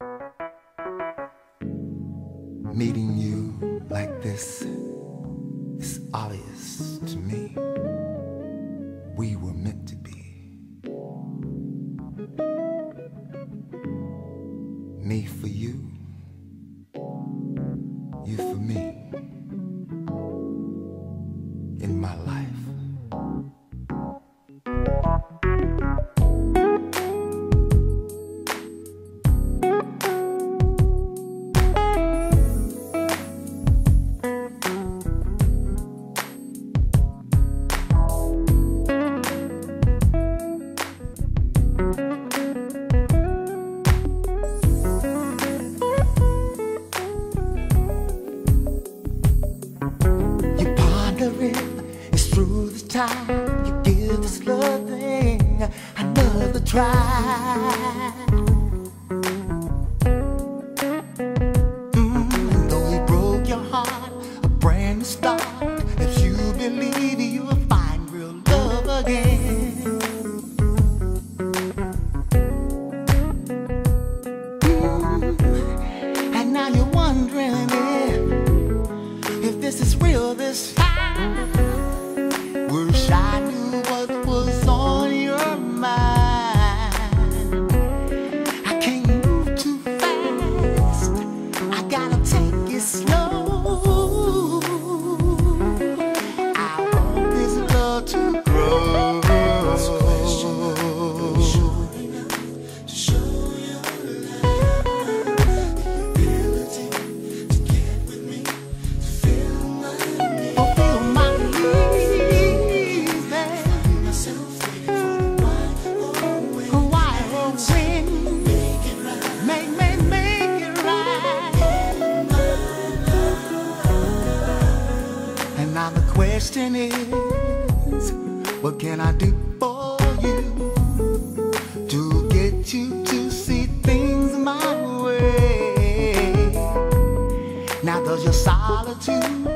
Meeting you like this is obvious to me. We were meant to be. Me for you, you for me. In my life. It's through the time you give this love thing another try. And though he broke your heart, a brand new start. If you believe you'll find real love again. And now you're wondering if this is real this time. Wish I knew what was on your mind. I can't move too fast, I gotta take it slow. I want this love to grow. This question of sure enough to show your love, the ability to get with me, to feel my need. Now the question is, what can I do for you to get you to see things my way? Now does your solitude